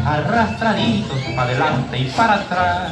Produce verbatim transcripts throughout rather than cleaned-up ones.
arrastraditos para adelante y para atrás.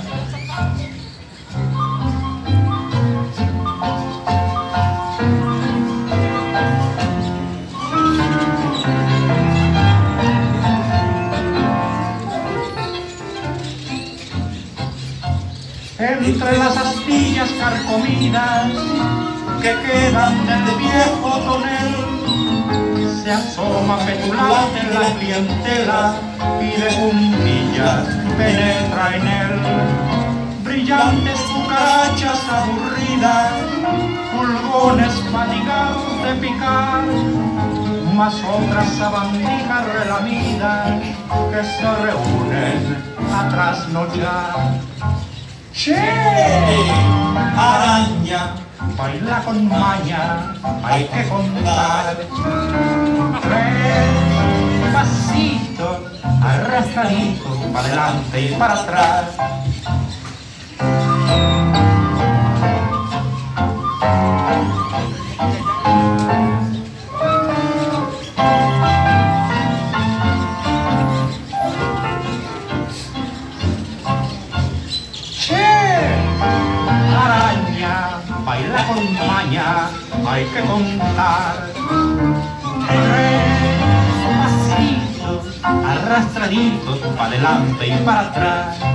Entre las astillas carcomidas que quedan del viejo tonel, se asoma petulante la clientela y de puntillas penetra en él. Brillantes cucarachas aburridas, pulgones fatigados de picar, más otras sabandijas relamidas que se reúnen a trasnochar. ¡Che! Araña, baila con maña, hay que contar. Tres pasitos, arrastraditos, para adelante y para atrás. Baila con maña, hay que contar. Tres pasitos, arrastraditos, para adelante y para atrás.